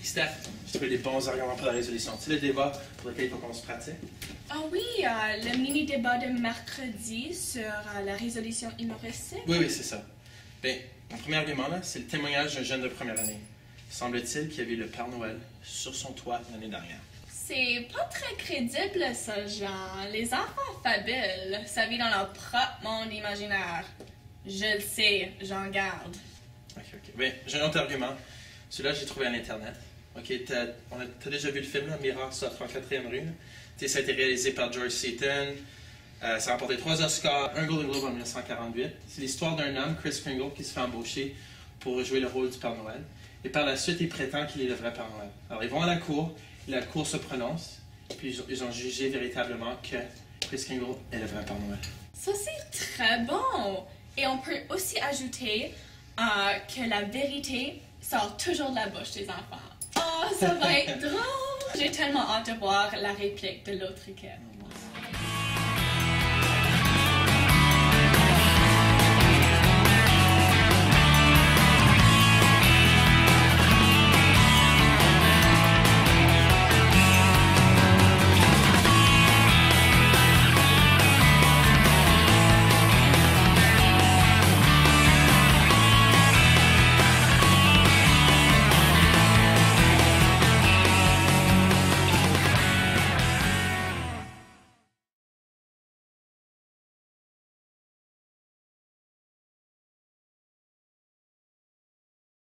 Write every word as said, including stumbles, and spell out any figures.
Steph, j'ai trouvé des bons arguments pour la résolution. Tu sais, le débat pour lequel il faut qu'on se pratique? Ah oh oui, euh, le mini-débat de mercredi sur euh, la résolution humoristique. Oui, oui, c'est ça. Bien, mon premier argument, là, c'est le témoignage d'un jeune de première année. Semble-t-il qu'il y avait le Père Noël sur son toit l'année dernière. C'est pas très crédible, ça, Jean. Les enfants fabulent. Ça vit dans leur propre monde imaginaire. Je le sais, j'en garde. Ok, ok. Bien, j'ai un autre argument. Celui-là, j'ai trouvé à l'Internet. Ok, t'as, on a, t'as déjà vu le film, là, Mirror sur la trente-quatrième rue? Là? Ça a été réalisé par George Seaton. Euh, ça a remporté trois Oscars, un Golden Globe en dix-neuf cent quarante-huit. C'est l'histoire d'un homme, Kris Kringle, qui se fait embaucher pour jouer le rôle du Père Noël. Et par la suite, il prétend qu'il est le vrai Père Noël. Alors, ils vont à la cour, et la cour se prononce, puis ils ont, ils ont jugé véritablement que Kris Kringle est le vrai Père Noël. Ça, c'est très bon! Et on peut aussi ajouter euh, que la vérité sort toujours de la bouche des enfants. Oh, ça va être drôle! J'ai tellement hâte de voir la réplique de l'autre équipe.